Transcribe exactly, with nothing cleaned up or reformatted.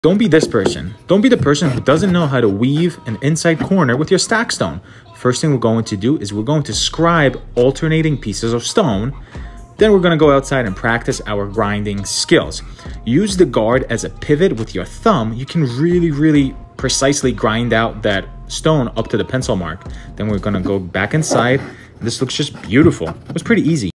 Don't be this person. Don't be the person who doesn't know how to weave an inside corner with your stack stone. First thing we're going to do is we're going to scribe alternating pieces of stone. Then we're going to go outside and practice our grinding skills. Use the guard as a pivot with your thumb. You can really, really precisely grind out that stone up to the pencil mark. Then we're going to go back inside. This looks just beautiful. It was pretty easy.